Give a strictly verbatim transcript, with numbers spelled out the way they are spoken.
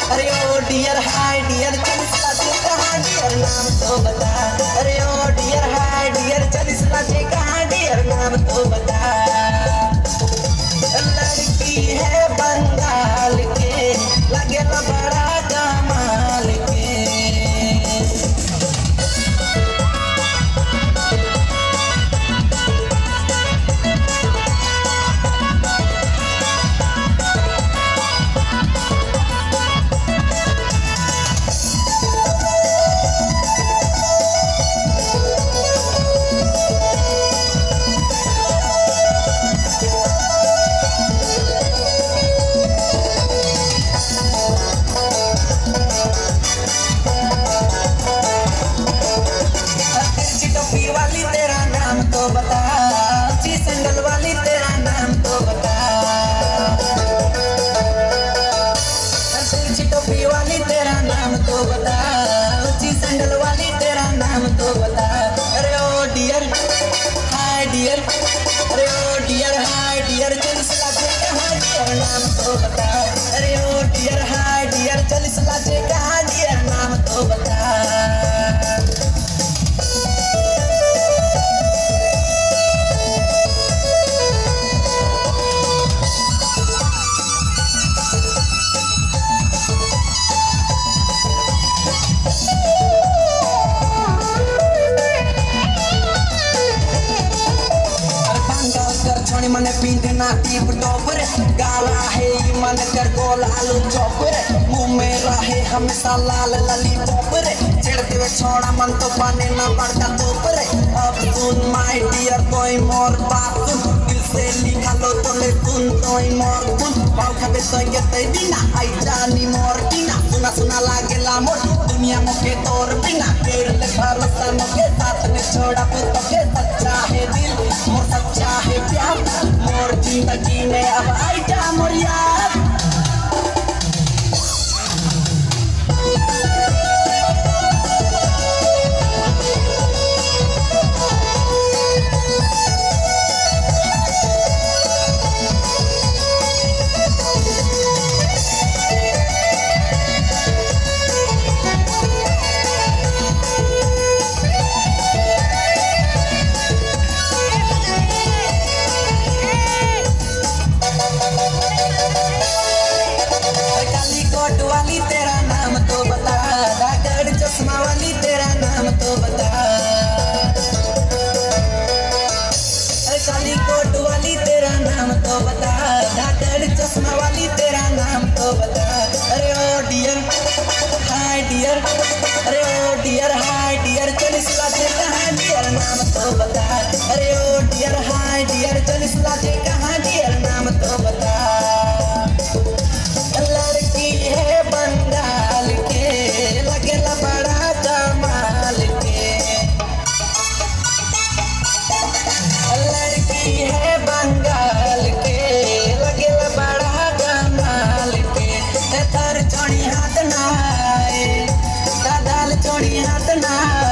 अरे ओ dear hi dear चलिस लाजे कहाँ डियर नाम तो बता। अरे ओ डियर हाय डियर चलिस लाजे कहाँ डियर नाम तो बता। लड़की है बंगाल के लगे बड़ा कमाल के। वाली तेरा नाम तो बता। ऊंची सैंडल वाली तेरा नाम तो बता। तिरछी टोपी वाली तेरा नाम तो बता। ऊंची सैंडल वाली तेरा नाम तो बता। अरे ओ डियर हाय डियर। अरे ओ डियर हाय डियर चलिस लाजे कहाँ डियर नाम तो बता। अरे ओ डियर हाय डियर चलिस लाजे कहाँ डियर नाम तो बता। मन पींधना टीप टॉपर गाला है मन कर गोल आलू चौपर मुंह में रहे हमेशा लाल लॉलीपॉप रे चिढ़ते हुए छोड़ा मन तो पाने ना पड़ता तोप रे। अब सुन माय डियर कोई मोर बात सुन दिल से लिखा लो तो ले सुन कोई मोर सुन पाव खाबे तो ये ते बिना आई जानी मोर बिना सुना सुना लागे ला मोर दुनिया मुके तोर बिना तेरे ले भरोसा मुके साथ ने छोड़ा पुतो के सच्चा है दिल मोर सच्चा है प्यार मोर जिंदगी में अब आई जा मोर यार। वाली तेरा नाम तो बता। डाकर चश्मा वाली तेरा नाम तो बता। अरे काली कोट वाली तेरा नाम तो बता। डाकर चश्मा वाली तेरा नाम तो बता। अरे ओ डियर हाय डियर। अरे ओ डियर हाय डियर चलिस लाजे कहाँ डियर नाम तो बता। अरे ओ डियर हाय डियर चलिस लाजे कहाँ डियर नाम तो बता। लड़की है बंगाल के लगे बड़ा कमाल के। लड़की है बंगाल के लगे बड़ा कमाल के। तर चोड़ी हाथ ना दादाल चोड़ी हाथ ना